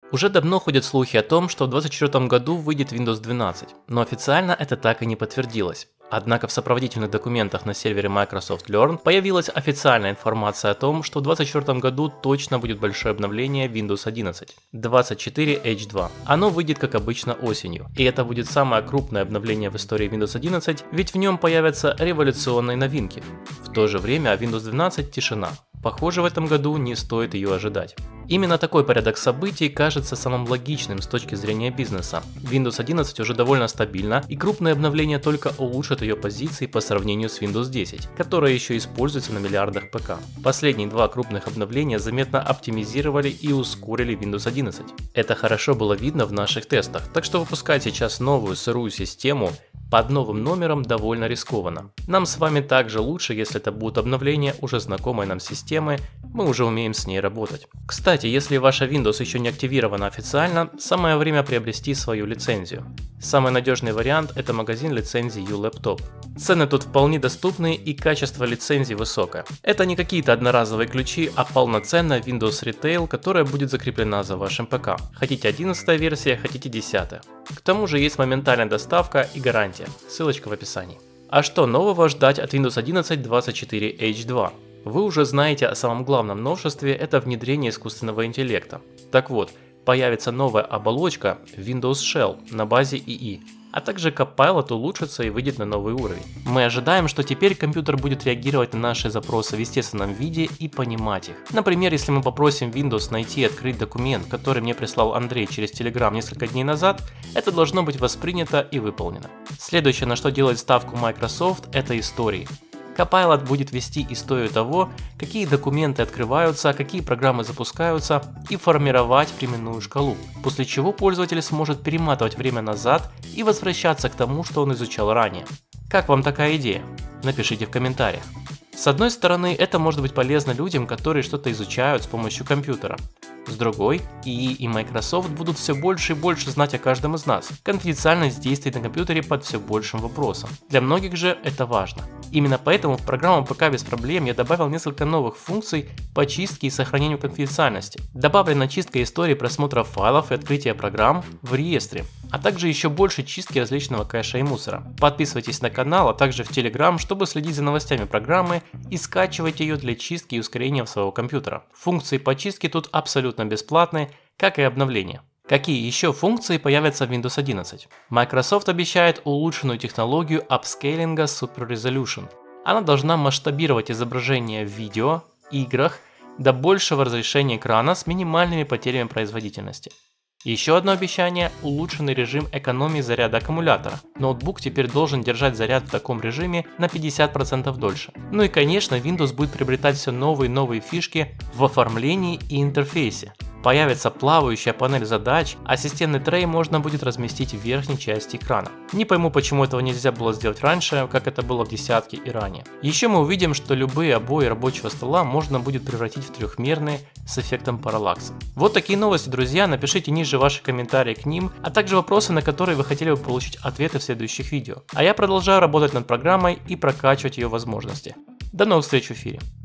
Уже давно ходят слухи о том, что в 2024 году выйдет Windows 12, но официально это так и не подтвердилось. Однако в сопроводительных документах на сервере Microsoft Learn появилась официальная информация о том, что в 2024 году точно будет большое обновление Windows 11 24H2. Оно выйдет как обычно осенью, и это будет самое крупное обновление в истории Windows 11, ведь в нем появятся революционные новинки. В то же время о Windows 12 тишина. Похоже, в этом году не стоит ее ожидать. Именно такой порядок событий кажется самым логичным с точки зрения бизнеса. Windows 11 уже довольно стабильна, и крупные обновления только улучшат ее позиции по сравнению с Windows 10, которая еще используется на миллиардах ПК. Последние два крупных обновления заметно оптимизировали и ускорили Windows 11. Это хорошо было видно в наших тестах, так что выпускать сейчас новую сырую систему под новым номером довольно рискованно. Нам с вами также лучше, если это будут обновления уже знакомой нам системы, мы уже умеем с ней работать. Кстати, если ваша Windows еще не активирована официально, самое время приобрести свою лицензию. Самый надежный вариант — это магазин лицензий ULaptop. Цены тут вполне доступны и качество лицензий высокое. Это не какие-то одноразовые ключи, а полноценная Windows Retail, которая будет закреплена за вашим ПК. Хотите 11 версия, хотите 10. К тому же есть моментальная доставка и гарантия. Ссылочка в описании. А что нового ждать от Windows 11 24H2? Вы уже знаете о самом главном новшестве — это внедрение искусственного интеллекта. Так вот, появится новая оболочка Windows Shell на базе ИИ, а также Copilot улучшится и выйдет на новый уровень. Мы ожидаем, что теперь компьютер будет реагировать на наши запросы в естественном виде и понимать их. Например, если мы попросим Windows найти и открыть документ, который мне прислал Андрей через Telegram несколько дней назад, это должно быть воспринято и выполнено. Следующее, на что делает ставку Microsoft, это истории. Copilot будет вести историю того, какие документы открываются, какие программы запускаются, и формировать временную шкалу, после чего пользователь сможет перематывать время назад и возвращаться к тому, что он изучал ранее. Как вам такая идея? Напишите в комментариях. С одной стороны, это может быть полезно людям, которые что-то изучают с помощью компьютера. С другой, ИИ и Microsoft будут все больше и больше знать о каждом из нас. Конфиденциальность действий на компьютере под все большим вопросом. Для многих же это важно. Именно поэтому в программу ПК без проблем я добавил несколько новых функций по чистке и сохранению конфиденциальности. Добавлена чистка истории просмотра файлов и открытия программ в реестре, а также еще больше чистки различного кэша и мусора. Подписывайтесь на канал, а также в Telegram, чтобы следить за новостями программы и скачивать ее для чистки и ускорения своего компьютера. Функции по чистке тут абсолютно бесплатные, как и обновления. Какие еще функции появятся в Windows 11? Microsoft обещает улучшенную технологию апскейлинга Super Resolution. Она должна масштабировать изображение в видео, играх до большего разрешения экрана с минимальными потерями производительности. Еще одно обещание – улучшенный режим экономии заряда аккумулятора. Ноутбук теперь должен держать заряд в таком режиме на 50% дольше. Ну и конечно, Windows будет приобретать все новые и новые фишки в оформлении и интерфейсе. Появится плавающая панель задач, а системный трей можно будет разместить в верхней части экрана. Не пойму, почему этого нельзя было сделать раньше, как это было в десятке и ранее. Еще мы увидим, что любые обои рабочего стола можно будет превратить в трехмерные с эффектом параллакса. Вот такие новости, друзья, напишите ниже ваши комментарии к ним, а также вопросы, на которые вы хотели бы получить ответы в следующих видео. А я продолжаю работать над программой и прокачивать ее возможности. До новых встреч в эфире.